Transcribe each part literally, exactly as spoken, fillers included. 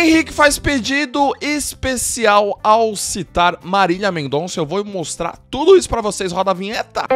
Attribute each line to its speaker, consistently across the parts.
Speaker 1: Henrique faz pedido especial ao citar Marília Mendonça. Eu vou mostrar tudo isso pra vocês. Roda a vinheta.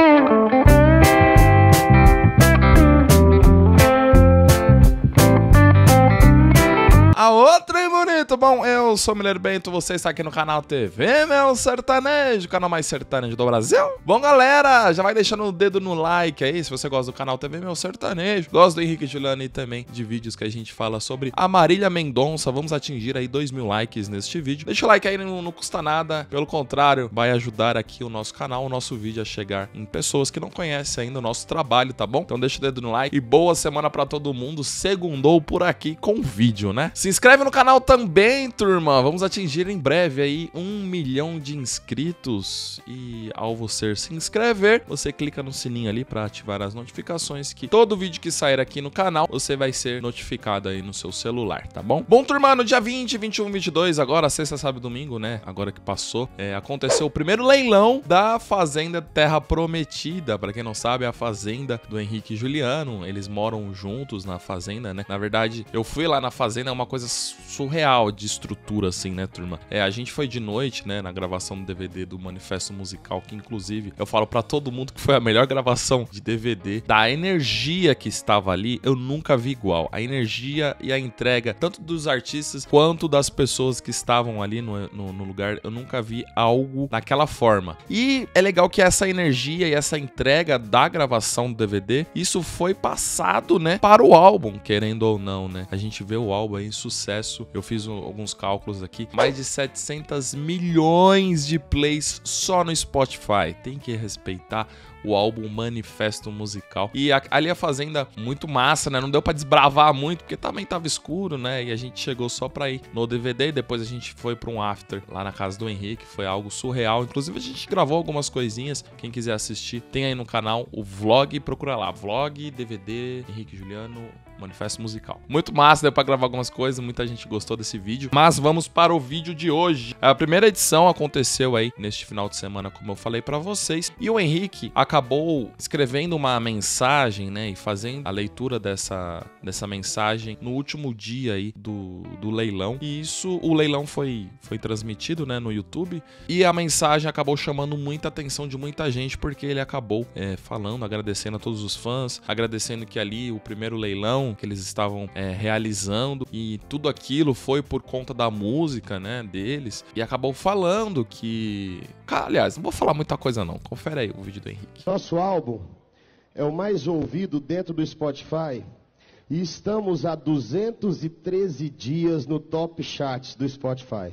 Speaker 1: A outra, hein, bonito? Bom, eu sou o Miller Bento, você está aqui no canal T V Meu Sertanejo, o canal mais sertanejo do Brasil. Bom, galera, já vai deixando o dedo no like aí, se você gosta do canal T V Meu Sertanejo. Gosta do Henrique e Juliano e também de vídeos que a gente fala sobre a Marília Mendonça. Vamos atingir aí dois mil likes neste vídeo. Deixa o like aí, não, não custa nada. Pelo contrário, vai ajudar aqui o nosso canal, o nosso vídeo a chegar em pessoas que não conhecem ainda o nosso trabalho, tá bom? Então deixa o dedo no like e boa semana pra todo mundo. Segundou por aqui com vídeo, né? Se inscreve no canal também, turma. Vamos atingir em breve aí um milhão de inscritos. E ao você se inscrever, você clica no sininho ali para ativar as notificações, que todo vídeo que sair aqui no canal, você vai ser notificado aí no seu celular, tá bom? Bom, turma, no dia vinte, vinte e um, vinte e dois, agora sexta, sábado e domingo, né? Agora que passou, é, aconteceu o primeiro leilão da Fazenda Terra Prometida. Para quem não sabe, é a fazenda do Henrique e Juliano. Eles moram juntos na fazenda, né? Na verdade, eu fui lá na fazenda, é uma coisa surreal de estrutura, assim, né, turma? É, a gente foi de noite, né, na gravação do D V D do Manifesto Musical, que inclusive eu falo pra todo mundo que foi a melhor gravação de D V D. Da energia que estava ali, eu nunca vi igual. A energia e a entrega, tanto dos artistas quanto das pessoas que estavam ali no, no, no lugar, eu nunca vi algo daquela forma. E é legal que essa energia e essa entrega da gravação do D V D, isso foi passado, né, para o álbum, querendo ou não, né? A gente vê o álbum aí em sucesso. Eu fiz um, alguns cálculos aqui. Mais de setecentos milhões de plays só no Spotify. Tem que respeitar o álbum Manifesto Musical. E a, ali a Fazenda, muito massa, né? Não deu pra desbravar muito, porque também tava escuro, né? E a gente chegou só pra ir no D V D. Depois a gente foi pra um after lá na casa do Henrique. Foi algo surreal. Inclusive a gente gravou algumas coisinhas. Quem quiser assistir, tem aí no canal o vlog. Procura lá, vlog, D V D, Henrique e Juliano, Manifesto Musical. Muito massa, deu pra gravar algumas coisas, muita gente gostou desse vídeo. Mas vamos para o vídeo de hoje. A primeira edição aconteceu aí neste final de semana, como eu falei pra vocês. E o Henrique acabou escrevendo uma mensagem, né, e fazendo a leitura dessa, dessa mensagem no último dia aí do, do leilão. E isso, o leilão foi, foi transmitido, né, no YouTube. E a mensagem acabou chamando muita atenção de muita gente, porque ele acabou é, falando, agradecendo a todos os fãs, agradecendo que ali o primeiro leilão que eles estavam é, realizando, e tudo aquilo foi por conta da música, né, deles, e acabou falando que... Aliás, não vou falar muita coisa não, confere aí o vídeo do Henrique.
Speaker 2: Nosso álbum é o mais ouvido dentro do Spotify e estamos há duzentos e treze dias no top charts do Spotify.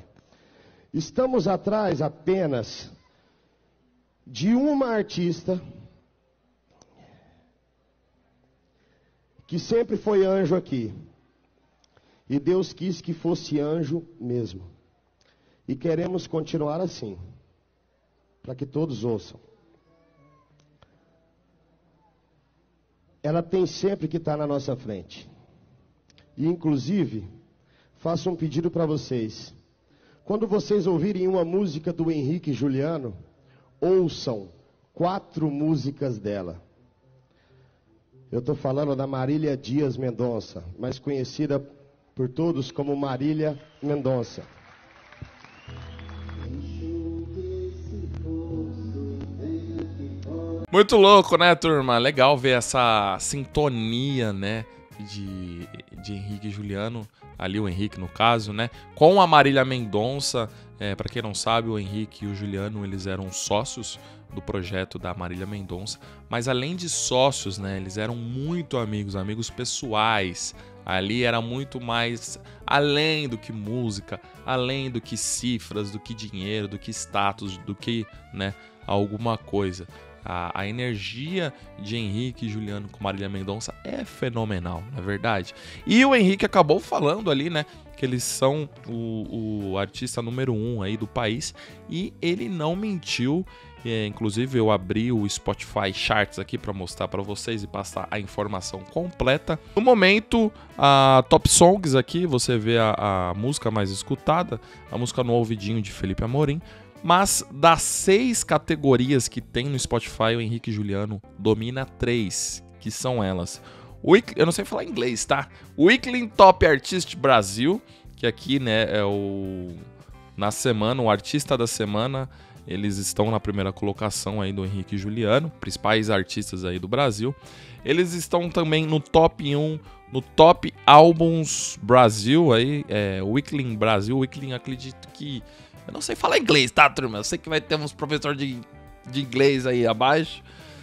Speaker 2: Estamos atrás apenas de uma artista que sempre foi anjo aqui, e Deus quis que fosse anjo mesmo, e queremos continuar assim, para que todos ouçam. Ela tem sempre que estar na nossa frente, e inclusive, faço um pedido para vocês, quando vocês ouvirem uma música do Henrique e Juliano, ouçam quatro músicas dela. Eu estou falando da Marília Dias Mendonça, mais conhecida por todos como Marília Mendonça.
Speaker 1: Muito louco, né, turma? Legal ver essa sintonia, né, de, de Henrique e Juliano, ali o Henrique no caso, né, com a Marília Mendonça. É, para quem não sabe, o Henrique e o Juliano, eles eram sócios do projeto da Marília Mendonça, mas além de sócios, né, eles eram muito amigos, amigos pessoais. Ali era muito mais além do que música, além do que cifras, do que dinheiro, do que status, do que, né, alguma coisa. A, a energia de Henrique e Juliano com Marília Mendonça é fenomenal, não é verdade? E o Henrique acabou falando ali, né, que eles são o, o artista número um aí do país, e ele não mentiu. É, inclusive eu abri o Spotify Charts aqui para mostrar para vocês e passar a informação completa. No momento, a Top Songs aqui, você vê a, a música mais escutada, a música No Ouvidinho de Felipe Amorim. Mas das seis categorias que tem no Spotify, o Henrique e Juliano domina três, que são elas. O, eu não sei falar inglês, tá? Weekly Top Artist Brasil, que aqui, né, é o... Na semana, o artista da semana, eles estão na primeira colocação aí do Henrique e Juliano, principais artistas aí do Brasil. Eles estão também no top um, no Top Albums Brasil, aí, é, Weekly Brasil. Weekly, acredito que... Eu não sei falar inglês, tá, turma? Eu sei que vai ter uns professores de, de inglês aí abaixo.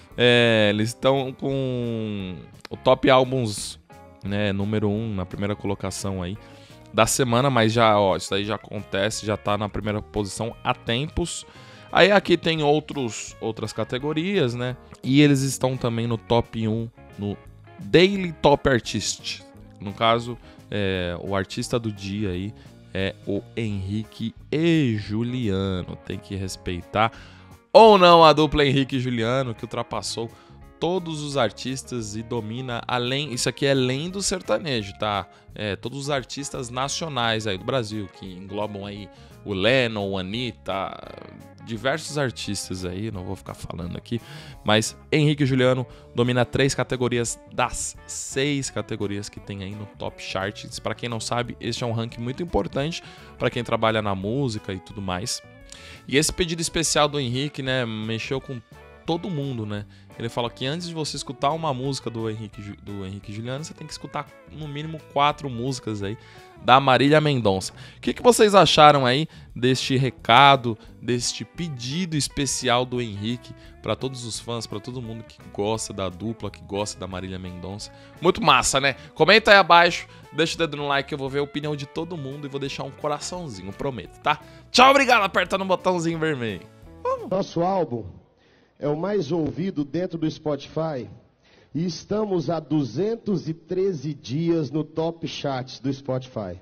Speaker 1: É, eles estão com o Top Albums, né, número um, na primeira colocação aí da semana, mas já, ó, isso aí já acontece, já tá na primeira posição há tempos. Aí aqui tem outros, outras categorias, né? E eles estão também no top um, no Daily Top Artist. No caso, é, o artista do dia aí é o Henrique e Juliano. Tem que respeitar ou não a dupla Henrique e Juliano, que ultrapassou todos os artistas e domina além... Isso aqui é além do sertanejo, tá? É, todos os artistas nacionais aí do Brasil, que englobam aí o Lennon, o Anitta, diversos artistas aí, não vou ficar falando aqui, mas Henrique e Juliano domina três categorias das seis categorias que tem aí no Top Charts. Para quem não sabe, este é um ranking muito importante para quem trabalha na música e tudo mais. E esse pedido especial do Henrique, né, mexeu com todo mundo, né? Ele fala que antes de você escutar uma música do Henrique, do Henrique e Juliano, você tem que escutar no mínimo quatro músicas aí da Marília Mendonça. O que, que vocês acharam aí deste recado, deste pedido especial do Henrique para todos os fãs, para todo mundo que gosta da dupla, que gosta da Marília Mendonça? Muito massa, né? Comenta aí abaixo, deixa o dedo no like, eu vou ver a opinião de todo mundo e vou deixar um coraçãozinho, prometo, tá? Tchau, obrigado, aperta no botãozinho vermelho. Vamos.
Speaker 2: Nosso álbum é o mais ouvido dentro do Spotify e estamos há duzentos e treze dias no Top Charts do Spotify.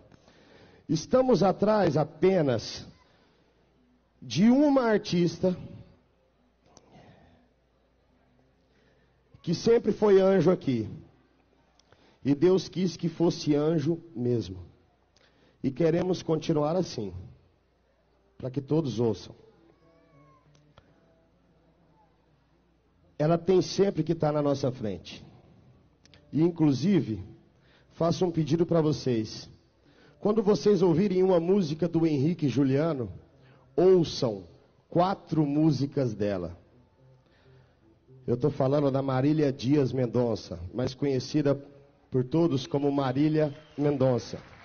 Speaker 2: Estamos atrás apenas de uma artista que sempre foi anjo aqui. E Deus quis que fosse anjo mesmo. E queremos continuar assim, para que todos ouçam. Ela tem sempre que estar na nossa frente. E, inclusive, faço um pedido para vocês. Quando vocês ouvirem uma música do Henrique e Juliano, ouçam quatro músicas dela. Eu estou falando da Marília Dias Mendonça, mais conhecida por todos como Marília Mendonça.